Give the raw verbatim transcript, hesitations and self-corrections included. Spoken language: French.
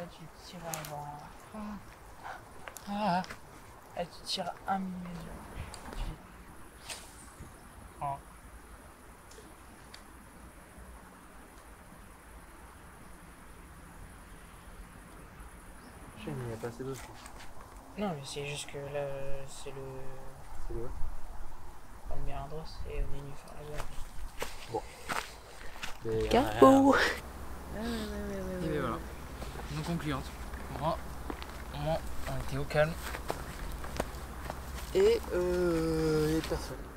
là tu tires avant. Ah. Là tu tires un millimètre. Tu fais. Oh. Je sais, mais il n'y a pas assez d'eau, je pense. Non, mais c'est juste que là, c'est le. C'est l'eau. On le met à endroit, c'est au nénuphar là-bas. Bon. Mais Capot. Et bien voilà. Non concluante. Moi, moi, on était au calme. Et euh, il y a personne.